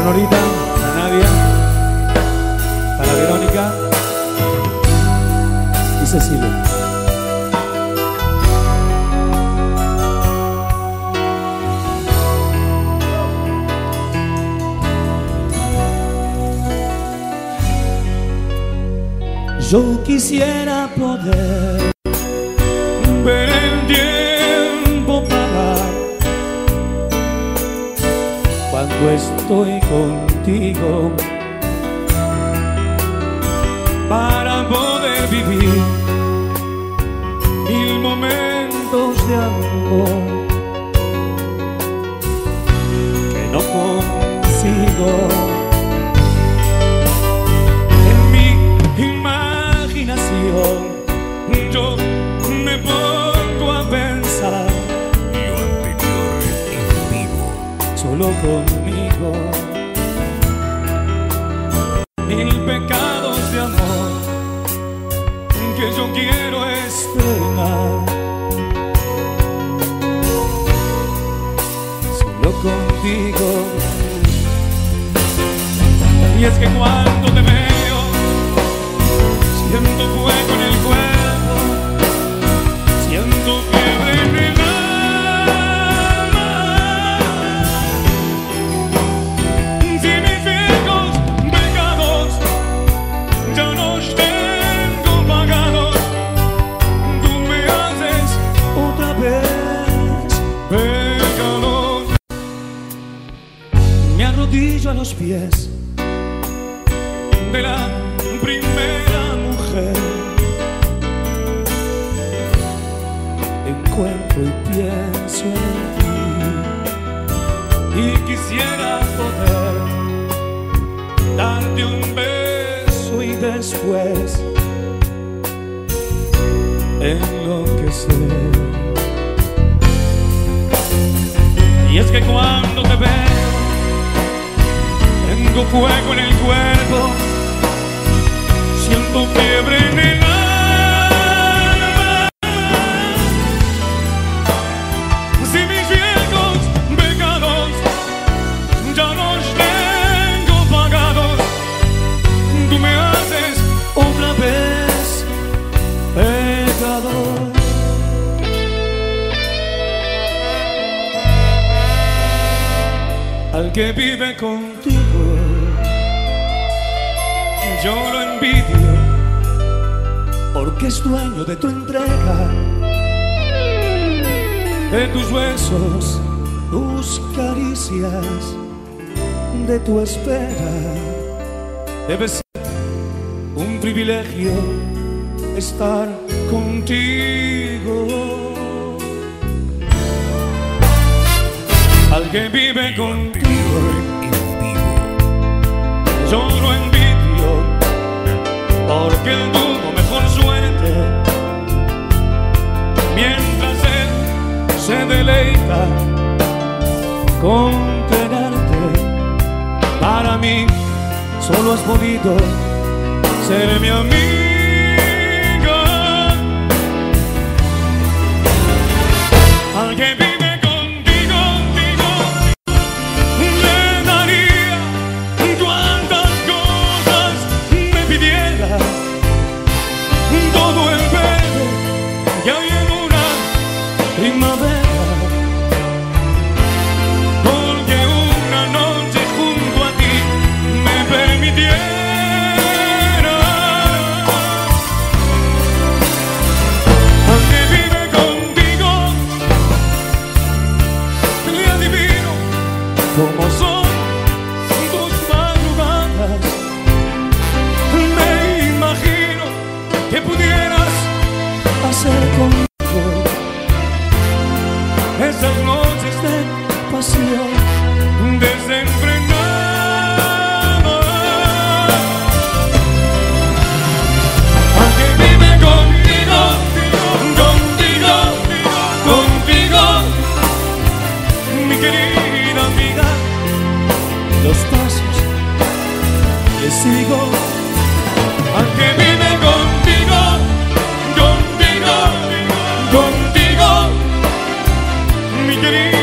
Para Norita, para Nadia, para Verónica y Cecilia. Yo quisiera poder ver el tiempo parar cuando estoy contigo, para poder vivir mil momentos de amor que no consigo. Yo me pongo a pensar lo anterior en vivo, solo conmigo, mil pecados de amor que yo quiero estrenar, solo contigo. Y es que cuando te veo siento fuego en el cuerpo, siento fiebre en el alma. Si mis viejos pecados ya los tengo pagados, tú me haces otra vez pecador. Me arrodillo a los pies de la primera mujer, encuentro y pienso en ti, y quisiera poder darte un beso y después enloquecer. Y es que cuando te veo tengo fuego en el cuerpo, siento fiebre en el alma. Si mis viejos pecados ya los tengo pagados, tú me haces otra vez pecador. Al que vive contigo yo lo envidio, porque es dueño de tu entrega, de tus besos, tus caricias, de tu espera. Debe ser un privilegio estar contigo. Al que vive contigo yo lo envidio, porque él tuvo mejor suerte, mientras él se deleita con tenerte. Para mí solo has podido ser mi amiga. Al que vive contigo, le daría cuantas cosas me pidiera, todo el verde que hay en una primavera, porque una noche junto a ti me permitiera. Aunque vive contigo, le adivino cómo son tus madrugadas. Me imagino que pudieras hacer conmigo esas noches de pasión desenfrenada. Aunque vive contigo, contigo, contigo, mi querida amiga, los pasos que sigo. Aunque vive contigo, contigo, contigo, mi querida.